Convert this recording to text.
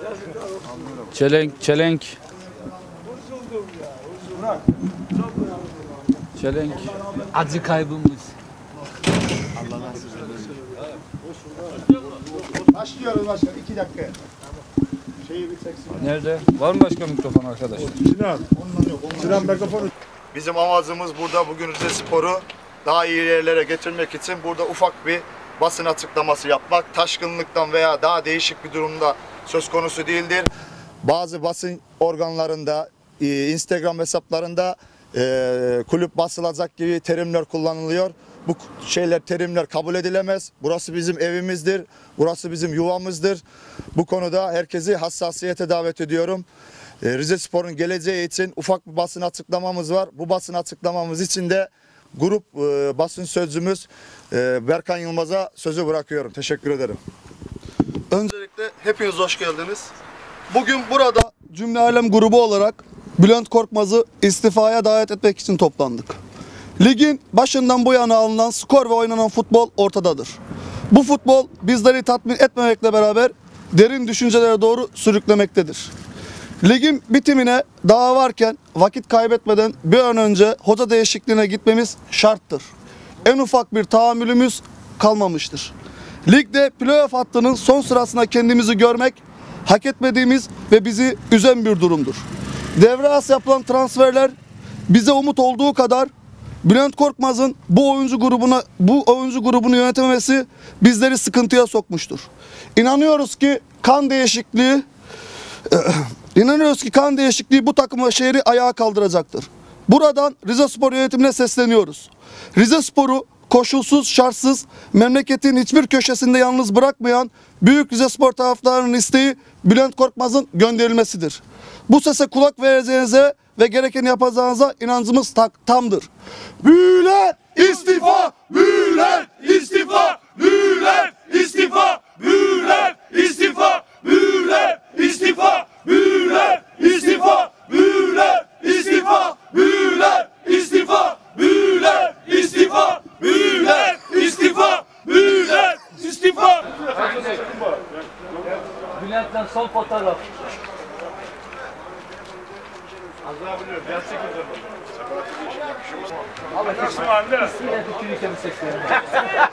Çelenk. Çelenk. Acı kaybımız. Başlıyoruz başkan. 2 dakika. Şeyi bir çeksin. Nerede? Var mı başka mikrofon arkadaş? Sinan mikrofonu. Bizim amacımız burada bugün Rizespor'u daha iyi yerlere getirmek için burada ufak bir basın açıklaması yapmak. Taşkınlıktan veya daha değişik bir durumda söz konusu değildir. Bazı basın organlarında, Instagram hesaplarında kulüp basılacak gibi terimler kullanılıyor. Bu terimler kabul edilemez. Burası bizim evimizdir. Burası bizim yuvamızdır. Bu konuda herkesi hassasiyete davet ediyorum. Rizespor'un geleceği için ufak bir basın açıklamamız var. Bu basın açıklamamız için de grup basın sözcümüz Berkan Yılmaz'a sözü bırakıyorum. Teşekkür ederim. Öncelikle hepiniz hoş geldiniz. Bugün burada Cümle Alem grubu olarak Bülent Korkmaz'ı istifaya davet etmek için toplandık. Ligin başından bu yana alınan skor ve oynanan futbol ortadadır. Bu futbol bizleri tatmin etmemekle beraber derin düşüncelere doğru sürüklemektedir. Ligin bitimine daha varken vakit kaybetmeden bir an önce hoca değişikliğine gitmemiz şarttır. En ufak bir tahammülümüz kalmamıştır. Ligde playoff hattının son sırasında kendimizi görmek hak etmediğimiz ve bizi üzen bir durumdur. Devre arası yapılan transferler bize umut olduğu kadar Bülent Korkmaz'ın bu oyuncu grubunu yönetememesi bizleri sıkıntıya sokmuştur. İnanıyoruz ki kan değişikliği bu takım ve şehri ayağa kaldıracaktır. Buradan Rizespor yönetimine sesleniyoruz. Rizespor'u koşulsuz, şartsız, memleketin hiçbir köşesinde yalnız bırakmayan büyük Rizespor taraftarının isteği Bülent Korkmaz'ın gönderilmesidir. Bu sese kulak vereceğinize ve gerekeni yapacağınıza inancımız tamdır. Bülent istifa! Bülent istifa! Bülent istifa! Bülent istifa! Bülent istifa! Bülent istifa! Bülent istifa! Bülent istifa! Bülent istifa! Bülent istifa! Bülent istifa! Bülent'ten son fotoğraf. Abi ismiyle tükürürken bir seslerim.